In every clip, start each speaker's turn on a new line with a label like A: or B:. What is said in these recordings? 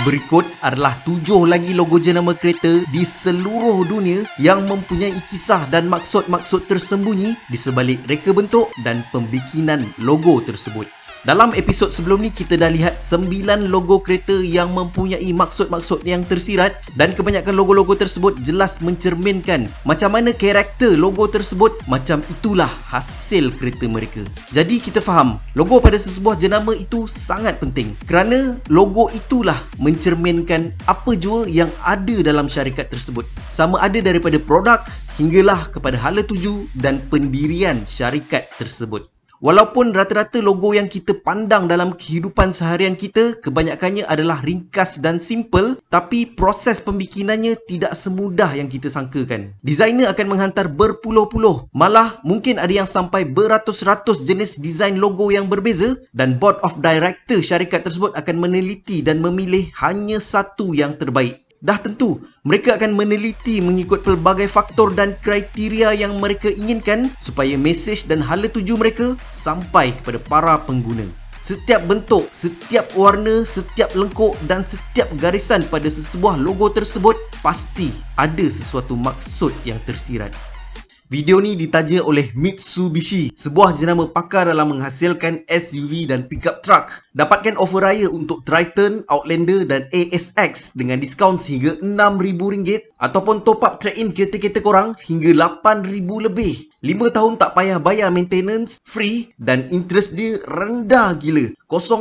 A: Berikut adalah 7 lagi logo jenama kereta di seluruh dunia yang mempunyai kisah dan maksud-maksud tersembunyi di sebalik reka bentuk dan pembikinan logo tersebut. Dalam episod sebelum ni kita dah lihat 9 logo kereta yang mempunyai maksud-maksud yang tersirat dan kebanyakan logo-logo tersebut jelas mencerminkan macam mana karakter logo tersebut, macam itulah hasil kereta mereka. Jadi kita faham, logo pada sesebuah jenama itu sangat penting kerana logo itulah mencerminkan apa jua yang ada dalam syarikat tersebut. Sama ada daripada produk hinggalah kepada hala tuju dan pendirian syarikat tersebut. Walaupun rata-rata logo yang kita pandang dalam kehidupan seharian kita kebanyakannya adalah ringkas dan simple, tapi proses pembikinannya tidak semudah yang kita sangkakan. Designer akan menghantar berpuluh-puluh, malah mungkin ada yang sampai beratus-ratus jenis desain logo yang berbeza, dan board of director syarikat tersebut akan meneliti dan memilih hanya satu yang terbaik. Dah tentu, mereka akan meneliti mengikut pelbagai faktor dan kriteria yang mereka inginkan supaya mesej dan hala tuju mereka sampai kepada para pengguna. Setiap bentuk, setiap warna, setiap lengkuk dan setiap garisan pada sesebuah logo tersebut pasti ada sesuatu maksud yang tersirat. Video ni ditaja oleh Mitsubishi, sebuah jenama pakar dalam menghasilkan SUV dan pickup truck. Dapatkan offer raya untuk Triton, Outlander dan ASX dengan diskaun sehingga RM6,000 ataupun top up trade-in kereta-kereta korang hingga RM8,000 lebih. 5 tahun tak payah bayar maintenance, free dan interest dia rendah gila,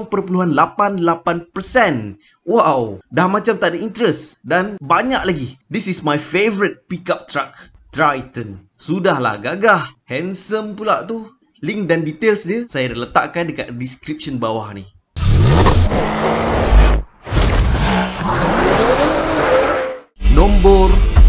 A: 0.88%. Wow, dah macam tak ada interest dan banyak lagi. This is my favourite pickup truck, Triton. Sudahlah gagah, handsome pula tu. Link dan details dia saya dah letakkan dekat description bawah ni. Nombor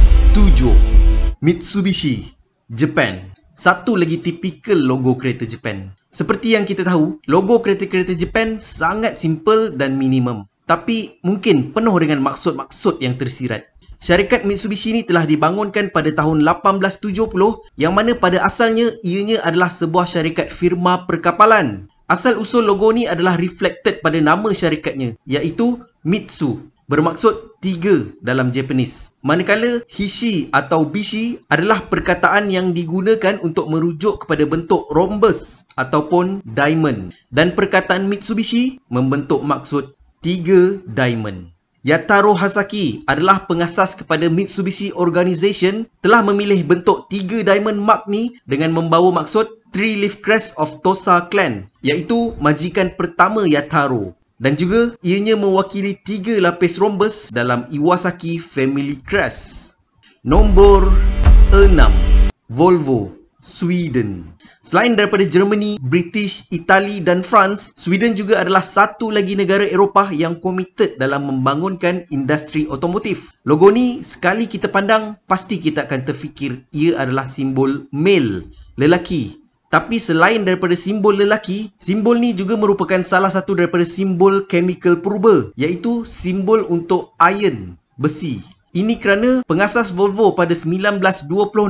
A: 7, Mitsubishi, Japan. Satu lagi tipikal logo kereta Japan. Seperti yang kita tahu, logo kereta-kereta Japan sangat simple dan minimum, tapi mungkin penuh dengan maksud-maksud yang tersirat. Syarikat Mitsubishi ni telah dibangunkan pada tahun 1870 yang mana pada asalnya ianya adalah sebuah syarikat firma perkapalan. Asal-usul logo ni adalah reflected pada nama syarikatnya, iaitu Mitsu, bermaksud 3 dalam Japanese. Manakala Hishi atau Bishi adalah perkataan yang digunakan untuk merujuk kepada bentuk rhombus ataupun diamond, dan perkataan Mitsubishi membentuk maksud 3 diamond. Yataro Hasaki adalah pengasas kepada Mitsubishi Organization telah memilih bentuk 3 diamond mark ni dengan membawa maksud 3 leaf crest of Tosa clan, iaitu majikan pertama Yataro, dan juga ianya mewakili 3 lapis rhombus dalam Iwasaki family crest. Nombor 6, Volvo, Sweden. Selain daripada Germany, British, Itali dan France, Sweden juga adalah satu lagi negara Eropah yang komited dalam membangunkan industri otomotif. Logo ni sekali kita pandang, pasti kita akan terfikir ia adalah simbol male, lelaki. Tapi selain daripada simbol lelaki, simbol ni juga merupakan salah satu daripada simbol chemical purba, iaitu simbol untuk iron, besi. Ini kerana pengasas Volvo pada 1926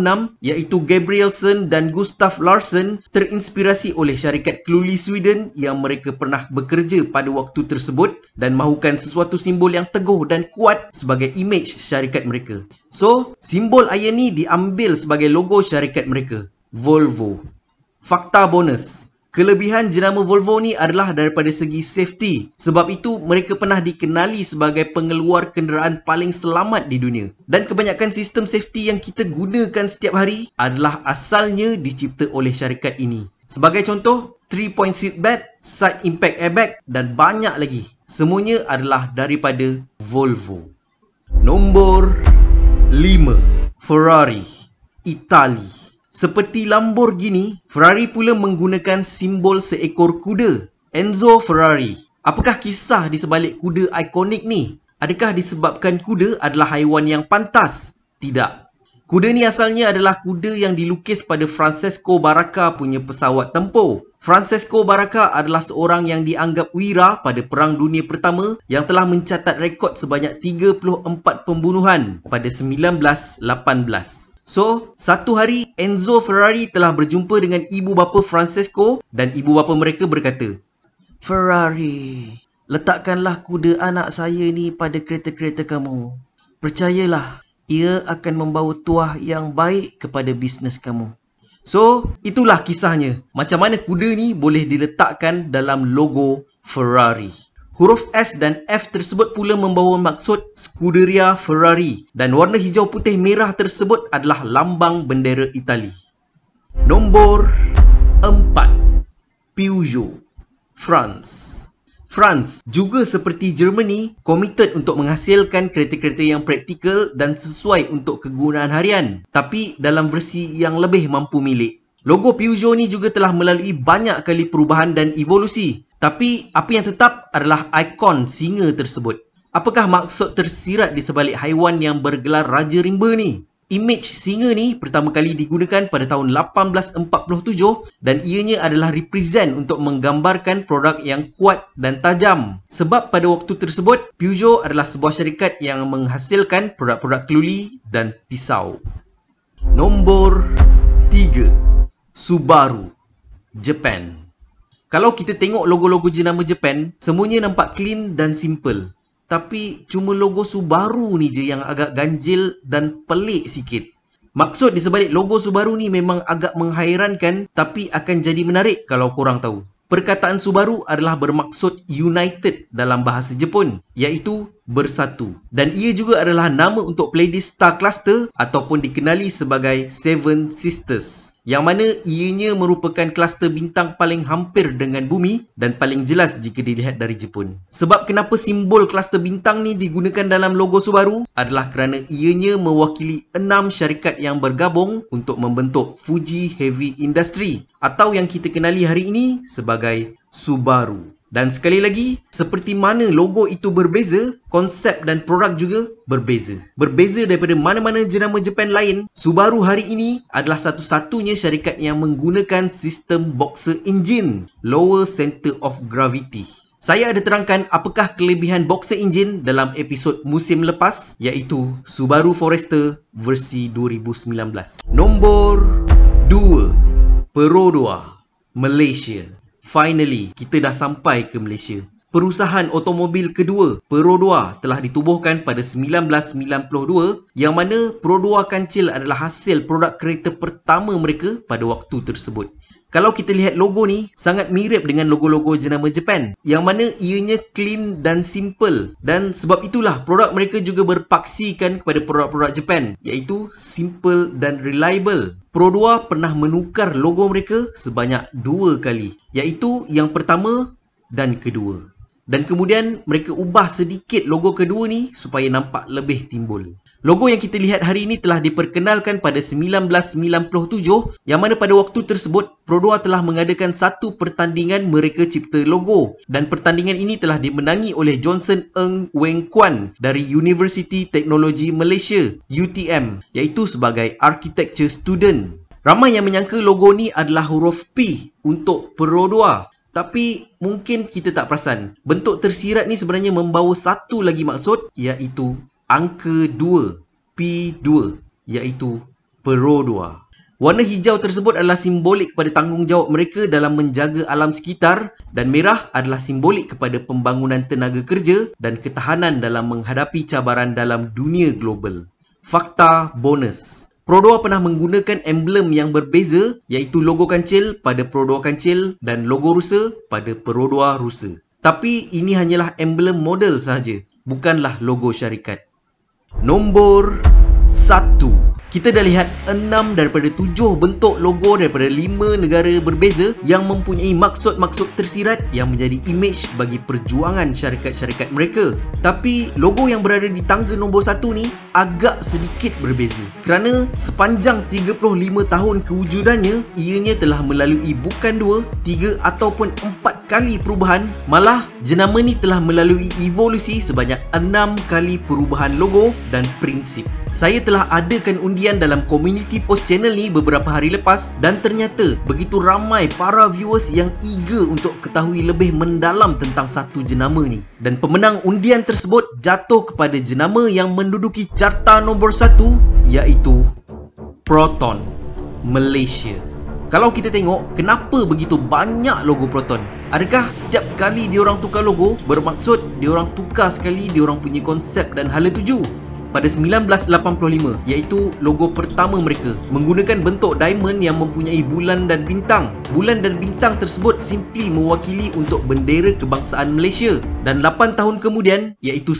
A: iaitu Gabrielsson dan Gustav Larsson terinspirasi oleh syarikat Cluley Sweden yang mereka pernah bekerja pada waktu tersebut dan mahukan sesuatu simbol yang teguh dan kuat sebagai imej syarikat mereka. So, simbol iron ni diambil sebagai logo syarikat mereka, Volvo. Fakta bonus. Kelebihan jenama Volvo ni adalah daripada segi safety. Sebab itu mereka pernah dikenali sebagai pengeluar kenderaan paling selamat di dunia. Dan kebanyakan sistem safety yang kita gunakan setiap hari adalah asalnya dicipta oleh syarikat ini. Sebagai contoh, 3-point seat belt, side impact airbag dan banyak lagi. Semuanya adalah daripada Volvo. Nombor 5, Ferrari, Itali. Seperti Lamborghini, Ferrari pula menggunakan simbol seekor kuda, Enzo Ferrari. Apakah kisah di sebalik kuda ikonik ni? Adakah disebabkan kuda adalah haiwan yang pantas? Tidak. Kuda ni asalnya adalah kuda yang dilukis pada Francesco Baracca punya pesawat tempur. Francesco Baracca adalah seorang yang dianggap wira pada Perang Dunia Pertama yang telah mencatat rekod sebanyak 34 pembunuhan pada 1918. So, satu hari Enzo Ferrari telah berjumpa dengan ibu bapa Francesco dan ibu bapa mereka berkata, "Ferrari, letakkanlah kuda anak saya ni pada kereta-kereta kamu. Percayalah, ia akan membawa tuah yang baik kepada bisnes kamu. So, itulah kisahnya. Macam mana kuda ni boleh diletakkan dalam logo Ferrari. Huruf S dan F tersebut pula membawa maksud Scuderia Ferrari dan warna hijau putih merah tersebut adalah lambang bendera Itali. Nombor 4. Peugeot, France. France juga seperti Germany komited untuk menghasilkan kereta-kereta yang praktikal dan sesuai untuk kegunaan harian, tapi dalam versi yang lebih mampu milik. Logo Peugeot ni juga telah melalui banyak kali perubahan dan evolusi, tapi apa yang tetap adalah ikon singa tersebut. Apakah maksud tersirat di sebalik haiwan yang bergelar Raja Rimba ni? Imej singa ni pertama kali digunakan pada tahun 1847 dan ianya adalah represent untuk menggambarkan produk yang kuat dan tajam. Sebab pada waktu tersebut, Peugeot adalah sebuah syarikat yang menghasilkan produk-produk keluli dan pisau. Nombor 3. Subaru, Japan. Kalau kita tengok logo-logo jenama Japan, semuanya nampak clean dan simple. Tapi cuma logo Subaru ni je yang agak ganjil dan pelik sikit. Maksud di sebalik logo Subaru ni memang agak menghairankan, tapi akan jadi menarik kalau korang tahu. Perkataan Subaru adalah bermaksud United dalam bahasa Jepun, iaitu bersatu. Dan ia juga adalah nama untuk Pleiades Star Cluster ataupun dikenali sebagai Seven Sisters, yang mana ianya merupakan kluster bintang paling hampir dengan bumi dan paling jelas jika dilihat dari Jepun. Sebab kenapa simbol kluster bintang ni digunakan dalam logo Subaru adalah kerana ianya mewakili 6 syarikat yang bergabung untuk membentuk Fuji Heavy Industry atau yang kita kenali hari ini sebagai Subaru. Dan sekali lagi, seperti mana logo itu berbeza, konsep dan produk juga berbeza. Berbeza daripada mana-mana jenama Japan lain, Subaru hari ini adalah satu-satunya syarikat yang menggunakan sistem boxer engine, lower center of gravity. Saya ada terangkan apakah kelebihan boxer engine dalam episod musim lepas, iaitu Subaru Forester versi 2019. Nombor 2. Perodua, Malaysia. Finally, kita dah sampai ke Malaysia. Perusahaan automobil kedua, Perodua, telah ditubuhkan pada 1992 yang mana Perodua Kancil adalah hasil produk kereta pertama mereka pada waktu tersebut. Kalau kita lihat logo ni, sangat mirip dengan logo-logo jenama Japan yang mana ianya clean dan simple. Dan sebab itulah produk mereka juga berpaksikan kepada produk-produk Japan, iaitu simple dan reliable. Perodua pernah menukar logo mereka sebanyak 2 kali, iaitu yang pertama dan kedua. Dan kemudian mereka ubah sedikit logo kedua ni supaya nampak lebih timbul. Logo yang kita lihat hari ini telah diperkenalkan pada 1997 yang mana pada waktu tersebut Perodua telah mengadakan satu pertandingan mereka cipta logo dan pertandingan ini telah dimenangi oleh Johnson Ng Weng Kuan dari University Teknologi Malaysia UTM, iaitu sebagai architecture student. Ramai yang menyangka logo ni adalah huruf P untuk Perodua. Tapi mungkin kita tak perasan, bentuk tersirat ni sebenarnya membawa satu lagi maksud, iaitu angka 2, P2, iaitu Perodua. Warna hijau tersebut adalah simbolik kepada tanggungjawab mereka dalam menjaga alam sekitar dan merah adalah simbolik kepada pembangunan tenaga kerja dan ketahanan dalam menghadapi cabaran dalam dunia global. Fakta bonus. Perodua pernah menggunakan emblem yang berbeza, iaitu logo kancil pada Perodua Kancil dan logo rusa pada Perodua Rusa. Tapi ini hanyalah emblem model sahaja, bukanlah logo syarikat. Nombor 1. Kita dah lihat 6 daripada 7 bentuk logo daripada 5 negara berbeza yang mempunyai maksud-maksud tersirat yang menjadi imej bagi perjuangan syarikat-syarikat mereka. Tapi logo yang berada di tangga nombor 1 ni agak sedikit berbeza. Kerana sepanjang 35 tahun kewujudannya, ianya telah melalui bukan 2, 3 ataupun 4 kali perubahan. Malah jenama ni telah melalui evolusi sebanyak 6 kali perubahan logo dan prinsip. Saya telah adakan undian dalam community post channel ni beberapa hari lepas dan ternyata begitu ramai para viewers yang eager untuk ketahui lebih mendalam tentang satu jenama ni. Dan pemenang undian tersebut jatuh kepada jenama yang menduduki carta nombor 1, iaitu Proton, Malaysia. Kalau kita tengok, kenapa begitu banyak logo Proton? Adakah setiap kali diorang tukar logo, bermaksud diorang tukar sekali diorang punya konsep dan hala tuju? Pada 1985, iaitu logo pertama mereka, menggunakan bentuk diamond yang mempunyai bulan dan bintang. Bulan dan bintang tersebut simply mewakili untuk bendera kebangsaan Malaysia. Dan 8 tahun kemudian, iaitu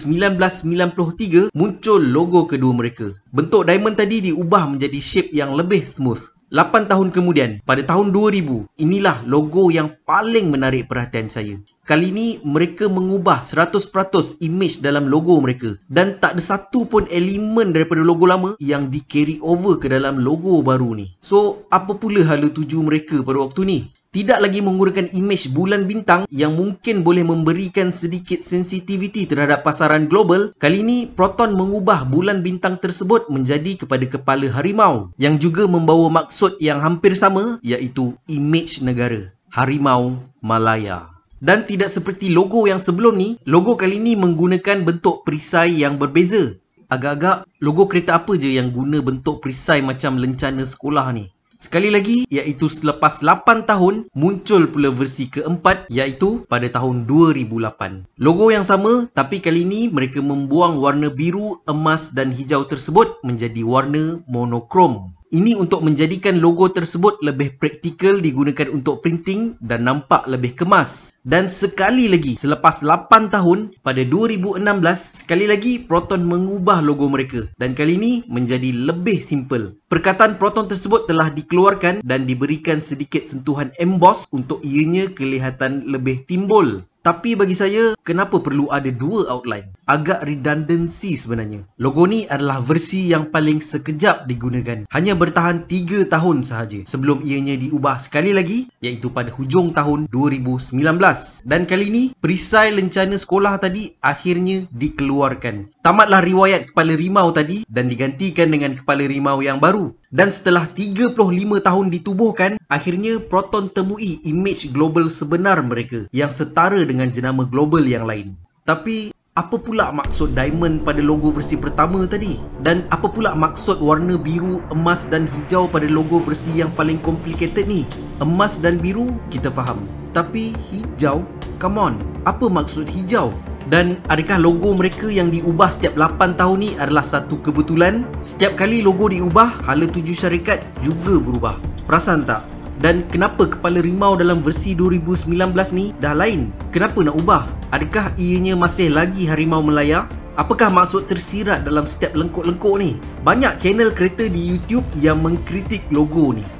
A: 1993, muncul logo kedua mereka. Bentuk diamond tadi diubah menjadi shape yang lebih smooth. 8 tahun kemudian, pada tahun 2000, inilah logo yang paling menarik perhatian saya. Kali ini, mereka mengubah 100% image dalam logo mereka. Dan tak ada satu pun elemen daripada logo lama yang di carry over ke dalam logo baru ni. So, apa pula hala tuju mereka pada waktu ni? Tidak lagi menggunakan imej bulan bintang yang mungkin boleh memberikan sedikit sensitivity terhadap pasaran global. Kali ini, Proton mengubah bulan bintang tersebut menjadi kepada kepala harimau yang juga membawa maksud yang hampir sama, iaitu imej negara, Harimau Malaya. Dan tidak seperti logo yang sebelum ni, logo kali ni menggunakan bentuk perisai yang berbeza. Agak-agak logo kereta apa je yang guna bentuk perisai macam lencana sekolah ni? Sekali lagi, iaitu selepas 8 tahun, muncul pula versi keempat, iaitu pada tahun 2008. Logo yang sama, tapi kali ini mereka membuang warna biru, emas dan hijau tersebut menjadi warna monokrom. Ini untuk menjadikan logo tersebut lebih praktikal digunakan untuk printing dan nampak lebih kemas. Dan sekali lagi, selepas 8 tahun, pada 2016, sekali lagi Proton mengubah logo mereka. Dan kali ini menjadi lebih simple. Perkataan Proton tersebut telah dikeluarkan dan diberikan sedikit sentuhan emboss untuk ianya kelihatan lebih timbul. Tapi bagi saya, kenapa perlu ada dua outline? Agak redundancy sebenarnya. Logo ni adalah versi yang paling sekejap digunakan. Hanya bertahan 3 tahun sahaja sebelum ianya diubah sekali lagi, iaitu pada hujung tahun 2019. Dan kali ini, perisai lencana sekolah tadi akhirnya dikeluarkan. Tamatlah riwayat kepala rimau tadi dan digantikan dengan kepala rimau yang baru. Dan setelah 35 tahun ditubuhkan, akhirnya Proton temui imej global sebenar mereka yang setara dengan jenama global yang lain. Tapi, apa pula maksud diamond pada logo versi pertama tadi? Dan apa pula maksud warna biru, emas dan hijau pada logo versi yang paling complicated ni? Emas dan biru, kita faham. Tapi hijau? Come on, apa maksud hijau? Dan adakah logo mereka yang diubah setiap 8 tahun ni adalah satu kebetulan? Setiap kali logo diubah, hala tuju syarikat juga berubah. Perasan tak? Dan kenapa kepala rimau dalam versi 2019 ni dah lain? Kenapa nak ubah? Adakah ianya masih lagi Harimau Malaya? Apakah maksud tersirat dalam setiap lengkuk-lengkuk ni? Banyak channel kereta di YouTube yang mengkritik logo ni.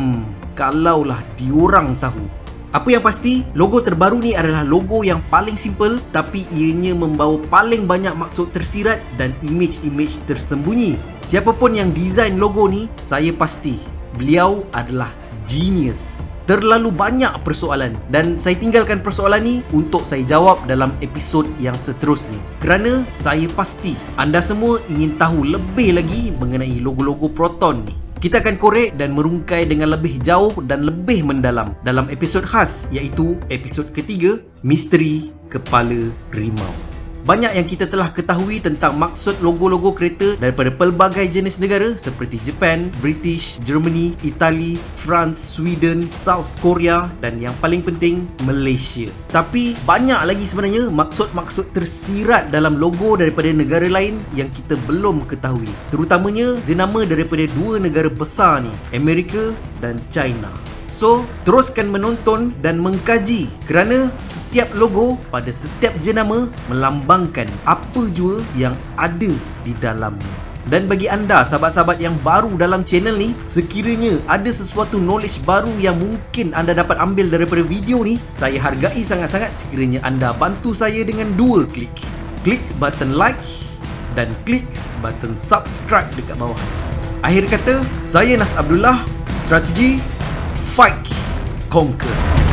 A: Kalaulah diorang tahu. Apa yang pasti, logo terbaru ni adalah logo yang paling simple, tapi ianya membawa paling banyak maksud tersirat dan imej-imej tersembunyi. Siapapun yang design logo ni, saya pasti beliau adalah genius. Terlalu banyak persoalan dan saya tinggalkan persoalan ni untuk saya jawab dalam episod yang seterusnya. Kerana saya pasti anda semua ingin tahu lebih lagi mengenai logo-logo Proton ni. Kita akan korek dan merungkai dengan lebih jauh dan lebih mendalam dalam episod khas, iaitu episod ketiga, Misteri Kepala Rimau. Banyak yang kita telah ketahui tentang maksud logo-logo kereta daripada pelbagai jenis negara seperti Japan, British, Germany, Itali, France, Sweden, South Korea dan yang paling penting, Malaysia. Tapi banyak lagi sebenarnya maksud-maksud tersirat dalam logo daripada negara lain yang kita belum ketahui. Terutamanya jenama daripada dua negara besar ni, Amerika dan China. So, teruskan menonton dan mengkaji kerana setiap logo pada setiap jenama melambangkan apa jua yang ada di dalamnya. Dan bagi anda sahabat-sahabat yang baru dalam channel ni, sekiranya ada sesuatu knowledge baru yang mungkin anda dapat ambil daripada video ni, saya hargai sangat-sangat sekiranya anda bantu saya dengan 2 klik. Klik button like dan klik button subscribe dekat bawah. Akhir kata, saya Nas Abdullah, strategi Fight, Conquer.